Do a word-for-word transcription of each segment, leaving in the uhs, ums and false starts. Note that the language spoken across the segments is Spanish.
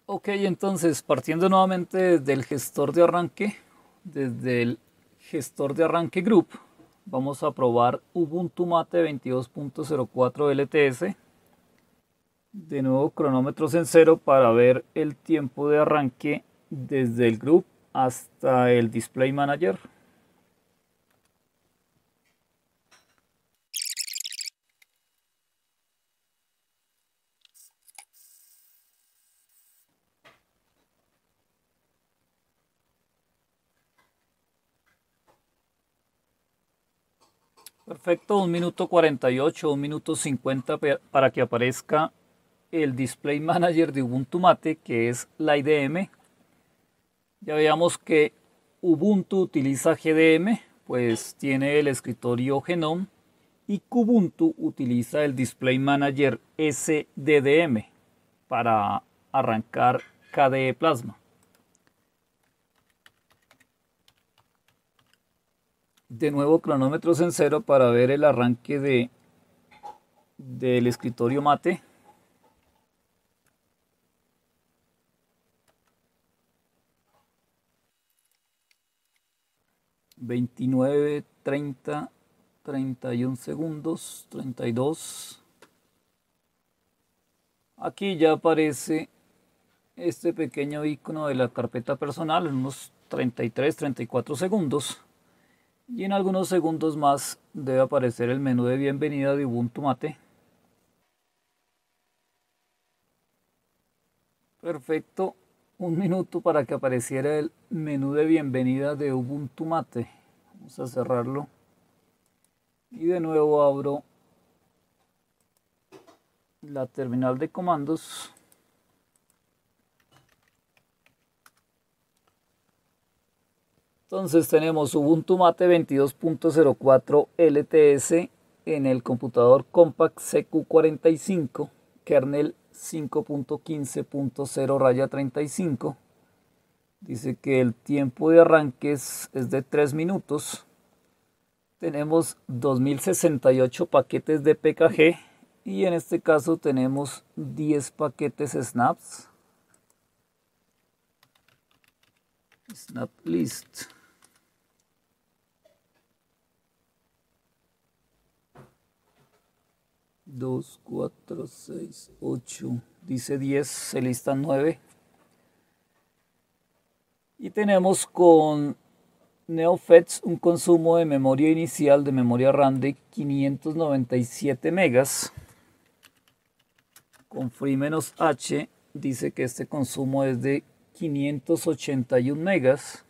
Ok, entonces partiendo nuevamente desde el gestor de arranque, desde el gestor de arranque group, vamos a probar Ubuntu Mate veintidós punto cero cuatro L T S. De nuevo cronómetros en cero para ver el tiempo de arranque desde el group hasta el display manager. Perfecto, un minuto cuarenta y ocho, un minuto cincuenta para que aparezca el display manager de Ubuntu Mate, que es la I D M. Ya veamos que Ubuntu utiliza G D M, pues tiene el escritorio Genome, y Kubuntu utiliza el display manager S D D M para arrancar K D E Plasma. De nuevo cronómetros en cero para ver el arranque de, del escritorio Mate. veintinueve, treinta, treinta y uno segundos, treinta y dos. Aquí ya aparece este pequeño icono de la carpeta personal en unos treinta y tres, treinta y cuatro segundos. Y en algunos segundos más debe aparecer el menú de bienvenida de Ubuntu Mate. Perfecto, un minuto para que apareciera el menú de bienvenida de Ubuntu Mate. Vamos a cerrarlo. Y de nuevo abro la terminal de comandos. Entonces tenemos Ubuntu Mate veintidós punto cero cuatro L T S en el computador Compaq C Q cuarenta y cinco, kernel cinco punto quince punto cero raya treinta y cinco. Dice que el tiempo de arranque es, es de tres minutos. Tenemos dos mil sesenta y ocho paquetes de P K G y en este caso tenemos diez paquetes snaps. Snap list. dos, cuatro, seis, ocho, dice diez, se listan nueve. Y tenemos con NeoFETs un consumo de memoria inicial de memoria RAM de quinientos noventa y siete megas. Con FreeH dice que este consumo es de quinientos ochenta y uno megas.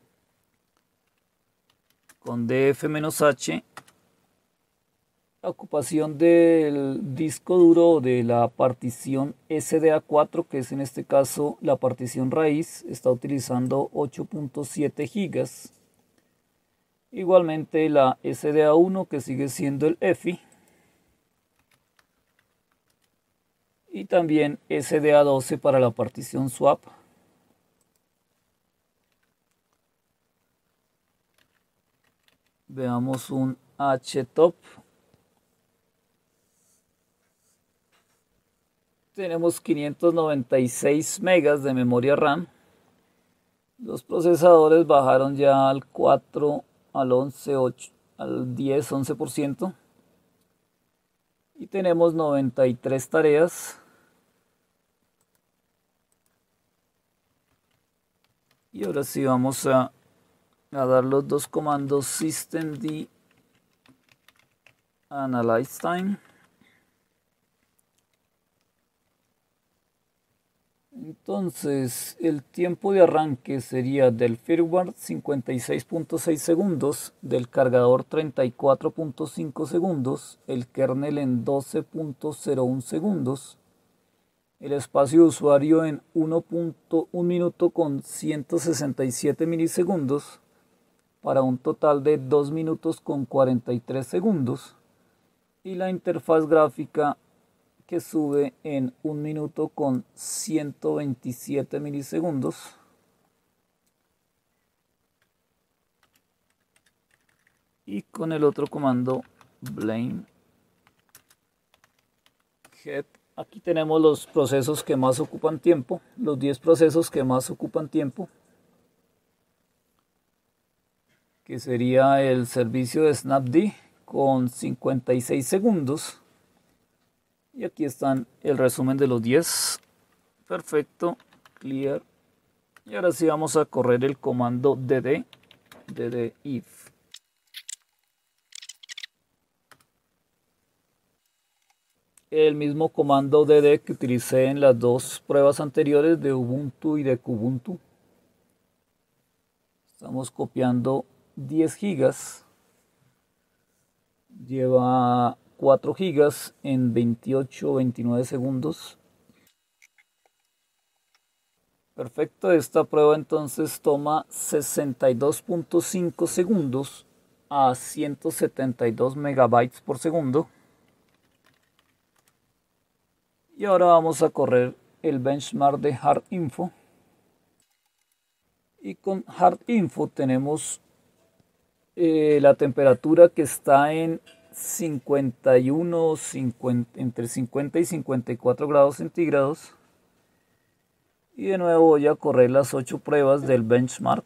Con D F-H la ocupación del disco duro de la partición S D A cuatro, que es en este caso la partición raíz, está utilizando ocho punto siete gigas. Igualmente la S D A uno, que sigue siendo el E F I. Y también S D A doce para la partición swap. Veamos un H top. Tenemos quinientos noventa y seis megas de memoria RAM. Los procesadores bajaron ya al cuatro, al once, ocho, al diez, once por ciento. Y tenemos noventa y tres tareas. Y ahora sí vamos a, a dar los dos comandos systemd analyze time. Entonces el tiempo de arranque sería del firmware cincuenta y seis punto seis segundos, del cargador treinta y cuatro punto cinco segundos, el kernel en doce punto cero uno segundos, el espacio de usuario en uno minuto con ciento sesenta y siete milisegundos, para un total de dos minutos con cuarenta y tres segundos, y la interfaz gráfica que sube en un minuto con ciento veintisiete milisegundos. Y con el otro comando blame get Aquí tenemos los procesos que más ocupan tiempo, los diez procesos que más ocupan tiempo, que sería el servicio de Snapd con cincuenta y seis segundos. Y aquí están el resumen de los diez. Perfecto, clear. Y ahora sí vamos a correr el comando dd, dd if. El mismo comando dd que utilicé en las dos pruebas anteriores de Ubuntu y de Kubuntu. Estamos copiando diez gigas. Lleva cuatro gigas en veintiocho o veintinueve segundos. Perfecto, esta prueba entonces toma sesenta y dos punto cinco segundos a ciento setenta y dos megabytes por segundo. Y ahora vamos a correr el benchmark de HardInfo. Y con HardInfo tenemos eh, la temperatura que está en cincuenta y uno, cincuenta, entre cincuenta y cincuenta y cuatro grados centígrados. Y de nuevo voy a correr las ocho pruebas del benchmark.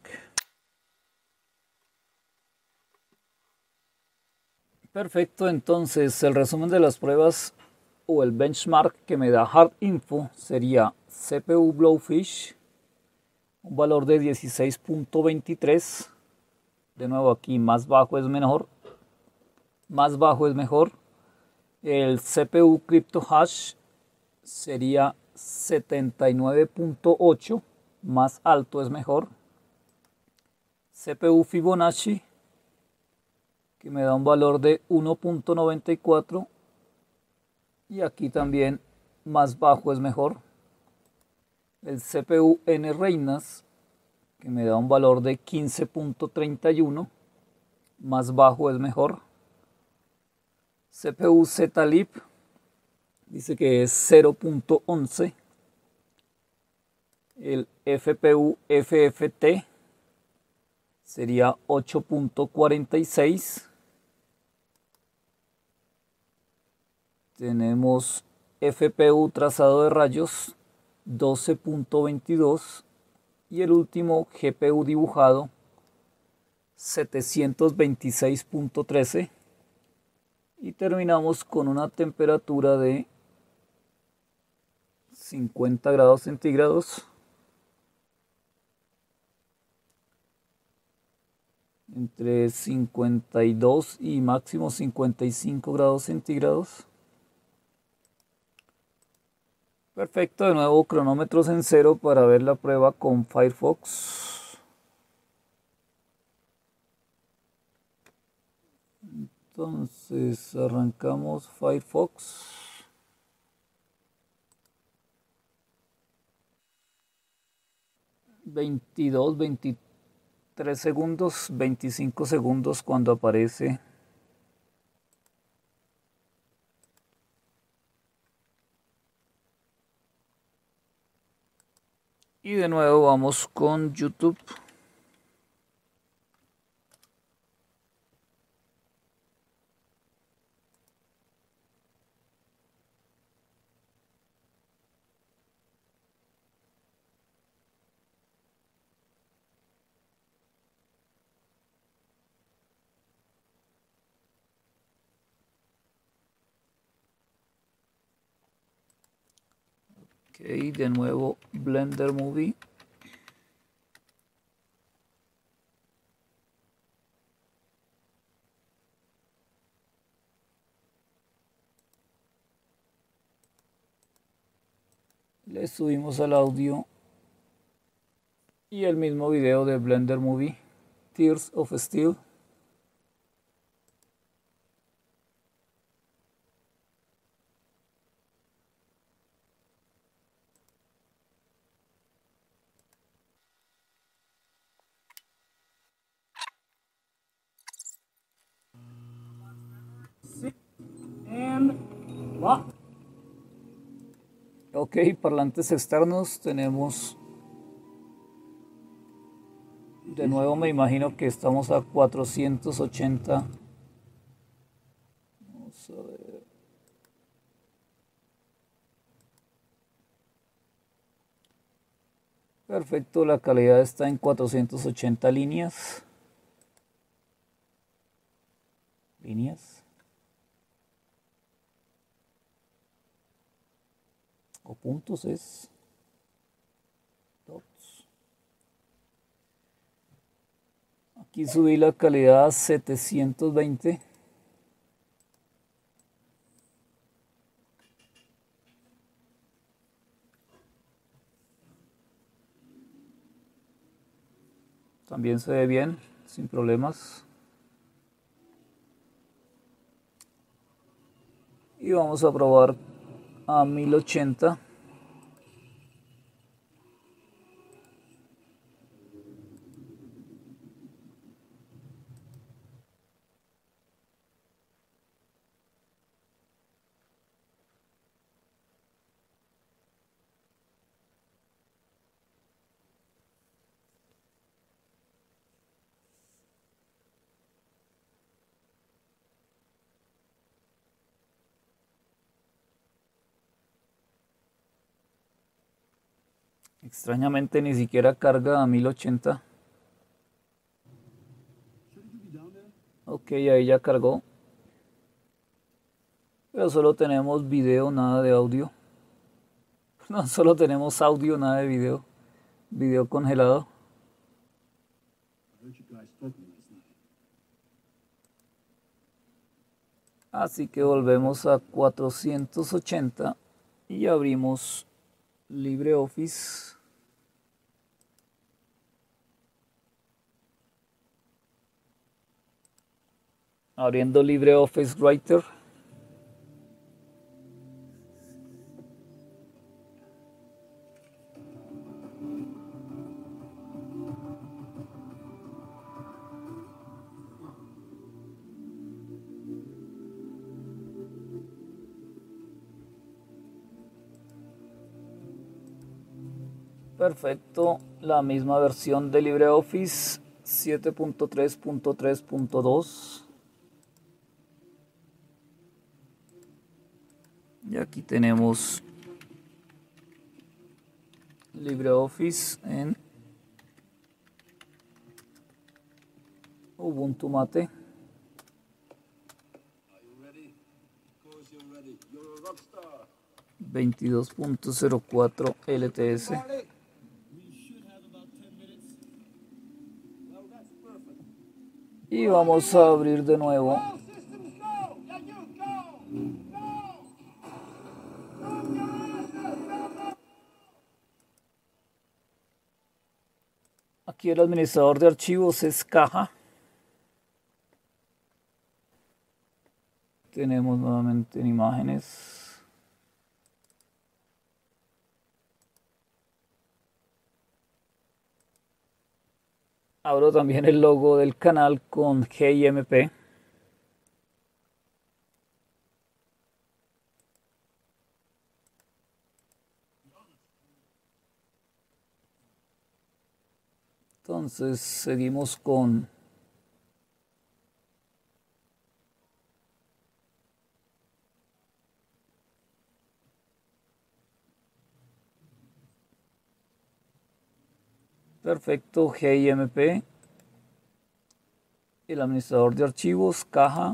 Perfecto, entonces el resumen de las pruebas o el benchmark que me da HardInfo sería C P U Blowfish, un valor de dieciséis punto veintitrés. De nuevo aquí más bajo es mejor. Más bajo es mejor. El C P U CryptoHash sería setenta y nueve punto ocho. Más alto es mejor. C P U Fibonacci, que me da un valor de uno punto noventa y cuatro. Y aquí también más bajo es mejor. El C P U NReina, que me da un valor de quince punto treinta y uno. Más bajo es mejor. C P U Zlib dice que es cero punto once. El F P U F F T sería ocho punto cuarenta y seis. Tenemos F P U trazado de rayos doce punto veintidós. Y el último G P U dibujado setecientos veintiséis punto trece. Y terminamos con una temperatura de cincuenta grados centígrados. Entre cincuenta y dos y máximo cincuenta y cinco grados centígrados. Perfecto, de nuevo cronómetros en cero para ver la prueba con Firefox. Entonces arrancamos Firefox. veintidós, veintitrés segundos, veinticinco segundos cuando aparece y de nuevo vamos con YouTube. Ok, de nuevo Blender Movie. Le subimos al audio y el mismo video de Blender Movie, Tears of Steel. Ok, parlantes externos tenemos. De nuevo me imagino que estamos a cuatrocientos ochenta. Vamos a ver. Perfecto, la calidad está en cuatrocientas ochenta líneas. Líneas. O puntos es. Dots. Aquí subí la calidad a setecientos veinte. También se ve bien, sin problemas. Y vamos a probar a mil ochenta. Extrañamente ni siquiera carga a mil ochenta. Ok, ahí ya cargó. Pero solo tenemos video, nada de audio. No, solo tenemos audio, nada de video. Video congelado. Así que volvemos a cuatrocientos ochenta y abrimos LibreOffice. Abriendo LibreOffice Writer. Perfecto, la misma versión de LibreOffice siete punto tres punto tres punto dos. Y aquí tenemos LibreOffice en Ubuntu Mate. veintidós punto cero cuatro L T S. Y vamos a abrir de nuevo. Aquí el administrador de archivos es caja. Tenemos nuevamente en imágenes. Abro también el logo del canal con G I M P. Entonces seguimos con perfecto G I M P, el administrador de archivos, caja,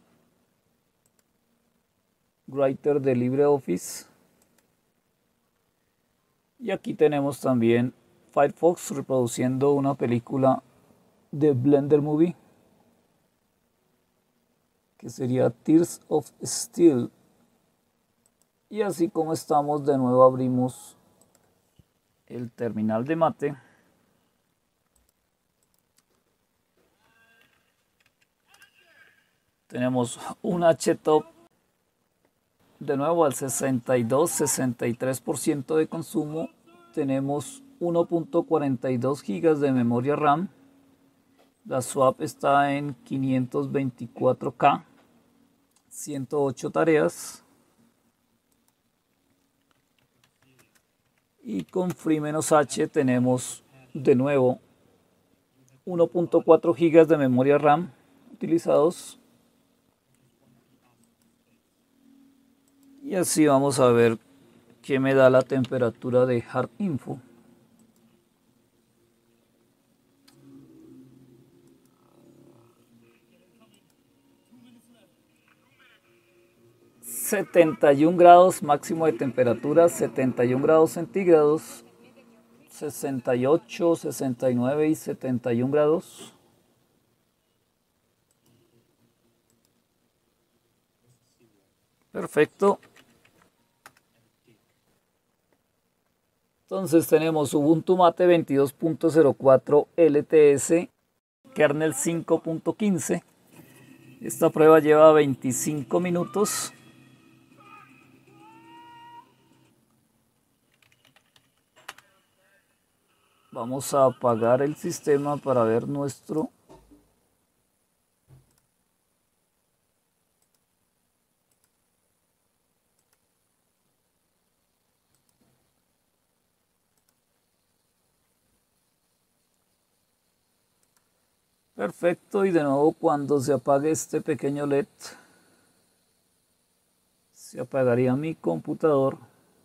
Writer de LibreOffice. Y aquí tenemos también Firefox reproduciendo una película de Blender Movie, que sería Tears of Steel. Y así como estamos, de nuevo abrimos el terminal de Mate. Tenemos un H top de nuevo al sesenta y dos sesenta y tres por ciento de consumo. Tenemos uno punto cuarenta y dos gigas de memoria RAM. La swap está en quinientos veinticuatro K, ciento ocho tareas. Y con Free-H tenemos de nuevo uno punto cuatro gigas de memoria RAM utilizados. Y así vamos a ver qué me da la temperatura de Hard Info. setenta y un grados máximo de temperatura, setenta y un grados centígrados, sesenta y ocho, sesenta y nueve y setenta y un grados. Perfecto. Entonces tenemos Ubuntu Mate veintidós punto cero cuatro L T S, kernel cinco punto quince. Esta prueba lleva veinticinco minutos. Vamos a apagar el sistema para ver nuestro perfecto. Y de nuevo, cuando se apague este pequeño L E D, se apagaría mi computador.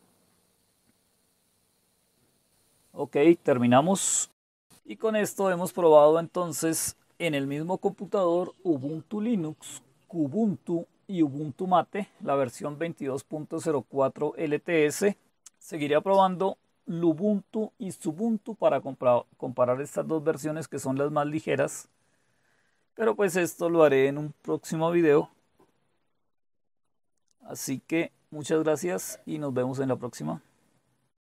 Ok, terminamos. Y con esto hemos probado entonces en el mismo computador Ubuntu Linux, Kubuntu y Ubuntu Mate, la versión veintidós punto cero cuatro L T S. Seguiré probando Lubuntu y Xubuntu para comparar estas dos versiones, que son las más ligeras. Pero pues esto lo haré en un próximo video. Así que muchas gracias y nos vemos en la próxima.